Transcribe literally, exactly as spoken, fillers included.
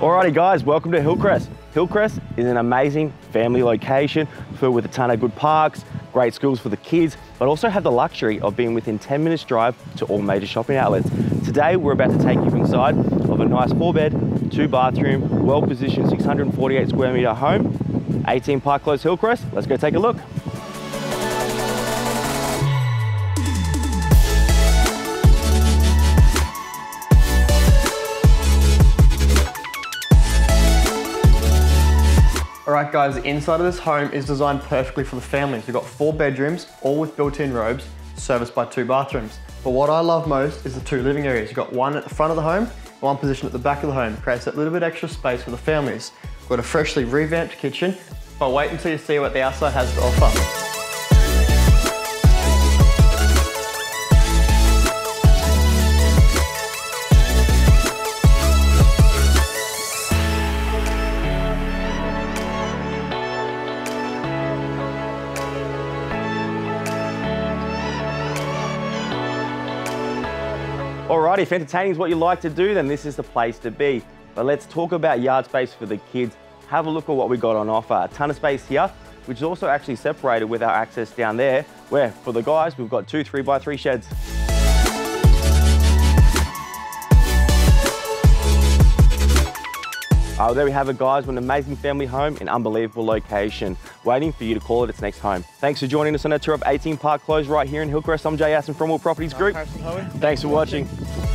Alrighty guys, welcome to Hillcrest. Hillcrest is an amazing family location filled with a ton of good parks, great schools for the kids, but also have the luxury of being within ten minutes drive to all major shopping outlets. Today we're about to take you inside of a nice four bed, two bathroom, well positioned six hundred forty-eight square meter home, eighteen Park Close Hillcrest. Let's go take a look. Alright guys, the inside of this home is designed perfectly for the families. We've got four bedrooms, all with built-in robes, serviced by two bathrooms. But what I love most is the two living areas. You've got one at the front of the home, one position at the back of the home. Creates that little bit extra space for the families. We've got a freshly revamped kitchen, but wait until you see what the outside has to offer. Alrighty, if entertaining is what you like to do, then this is the place to be. But let's talk about yard space for the kids. Have a look at what we got on offer. A ton of space here, which is also actually separated with our access down there, where for the guys, we've got two three by three sheds. Oh, there we have it guys, an amazing family home in unbelievable location, waiting for you to call it its next home. Thanks for joining us on our tour of eighteen Park Close right here in Hillcrest. I'm Jay Aston from All Properties Group. Thanks for watching.